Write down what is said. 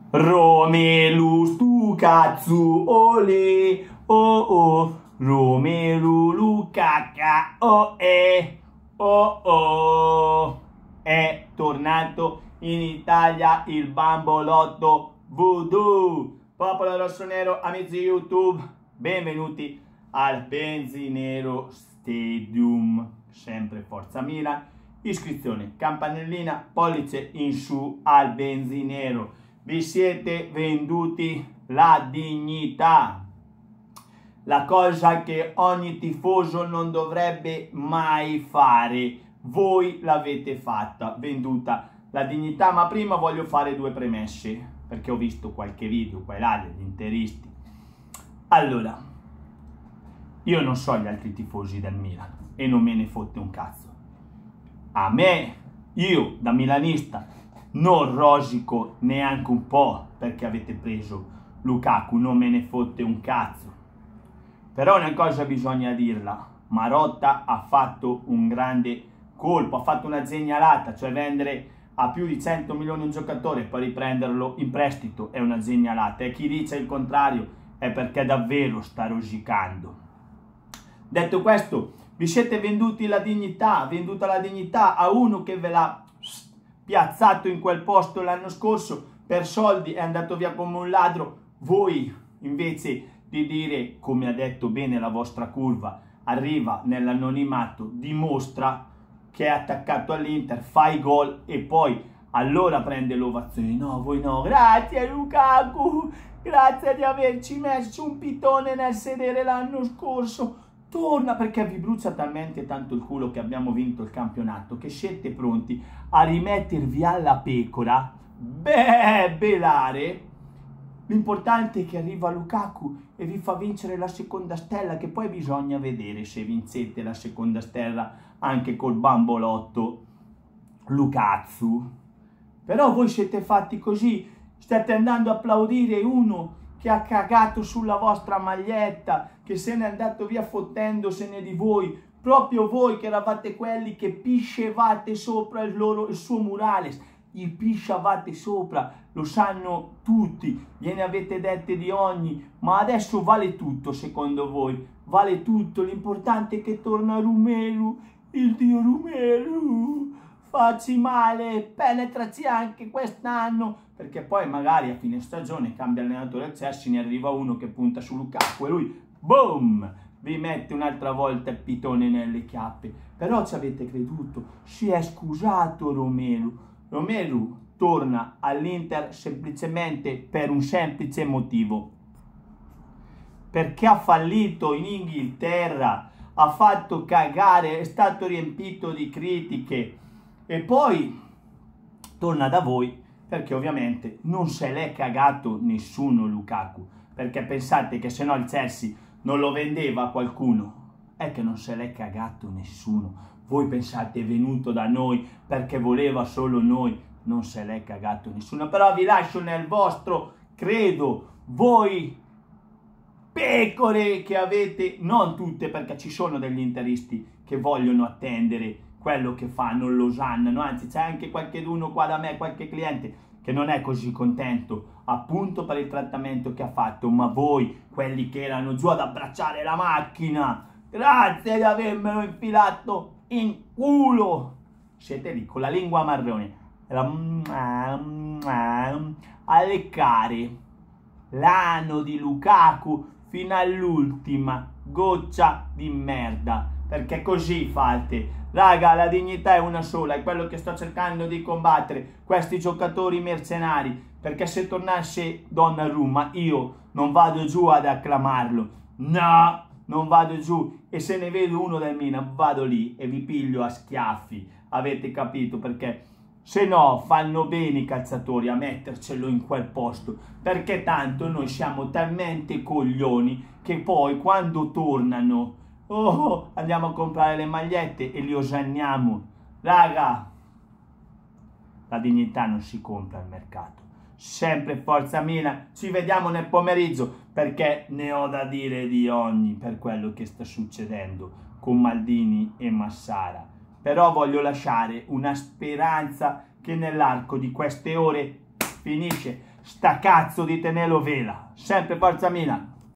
Romelu stu cazzo, ole, oh oh, Romelu Lukaku, oh oh, è tornato in Italia il bambolotto Voodoo. Popolo rossonero, amici YouTube, benvenuti al Benzinero Stadium, sempre Forza Milan. Iscrizione, campanellina, pollice in su al Benzinero. Vi siete venduti la dignità, la cosa che ogni tifoso non dovrebbe mai fare. Voi l'avete fatta, venduta la dignità. Ma prima voglio fare due premesse, perché ho visto qualche video qua e là degli interisti. Allora, io non so gli altri tifosi del Milan e non me ne fotte un cazzo. A me, io da milanista, non rosico neanche un po' perché avete preso Lukaku, non me ne fotte un cazzo. Però una cosa bisogna dirla: Marotta ha fatto un grande colpo, ha fatto una genialata, cioè vendere a più di 100 milioni un giocatore e poi riprenderlo in prestito è una genialata, e chi dice il contrario è perché davvero sta rosicando. Detto questo, vi siete venduti la dignità, venduta la dignità a uno che ve l'ha piazzato in quel posto l'anno scorso per soldi, è andato via come un ladro. Voi invece di dire, come ha detto bene la vostra curva, arriva nell'anonimato, dimostra che è attaccato all'Inter, fa i gol e poi allora prende l'ovazione. No, voi no, grazie Lukaku, grazie di averci messo un pitone nel sedere l'anno scorso. Torna, perché vi brucia talmente tanto il culo che abbiamo vinto il campionato che siete pronti a rimettervi alla pecora, belare. L'importante è che arriva Lukaku e vi fa vincere la seconda stella, che poi bisogna vedere se vincete la seconda stella anche col bambolotto Lukaku. Però voi siete fatti così, state andando a applaudire uno che ha cagato sulla vostra maglietta, che se n'è andato via fottendosene di voi, proprio voi che eravate quelli che piscevate sopra il suo murales, gli pisciavate sopra, lo sanno tutti, gliene avete dette di ogni, ma adesso vale tutto secondo voi, vale tutto, l'importante è che torna Romelu, il dio Romelu, facci male, penetraci anche quest'anno, perché poi magari a fine stagione cambia allenatore al Chelsea, ne arriva uno che punta su Lukaku e lui, boom, vi mette un'altra volta il pitone nelle chiappe. Però ci avete creduto, si è scusato Romelu. Romelu torna all'Inter semplicemente per un semplice motivo: perché ha fallito in Inghilterra, ha fatto cagare, è stato riempito di critiche, e poi torna da voi perché ovviamente non se l'è cagato nessuno Lukaku, perché pensate che se no il Chelsea non lo vendeva a qualcuno? È che non se l'è cagato nessuno. Voi pensate è venuto da noi perché voleva solo noi, non se l'è cagato nessuno. Però vi lascio nel vostro credo, voi pecore che avete, non tutte, perché ci sono degli interisti che vogliono attendere quello che fanno, lo osannano, anzi c'è anche qualcheduno qua da me, qualche cliente che non è così contento appunto per il trattamento che ha fatto. Ma voi, quelli che erano giù ad abbracciare la macchina, grazie di avermelo infilato in culo, siete lì con la lingua marrone a leccare l'ano di Lukaku fino all'ultima goccia di merda, perché così fate. Raga, la dignità è una sola, è quello che sto cercando di combattere, questi giocatori mercenari, perché se tornasse Donnarumma io non vado giù ad acclamarlo, no, non vado giù, e se ne vedo uno del Milan vado lì e vi piglio a schiaffi, avete capito? Perché se no fanno bene i calciatori a mettercelo in quel posto, perché tanto noi siamo talmente coglioni che poi quando tornano, oh, andiamo a comprare le magliette e li osanniamo. Raga, la dignità non si compra al mercato. Sempre Forza Milan, ci vediamo nel pomeriggio, perché ne ho da dire di ogni per quello che sta succedendo con Maldini e Massara. Però voglio lasciare una speranza che nell'arco di queste ore finisce. sta cazzo di telenovela. Sempre Forza Milan.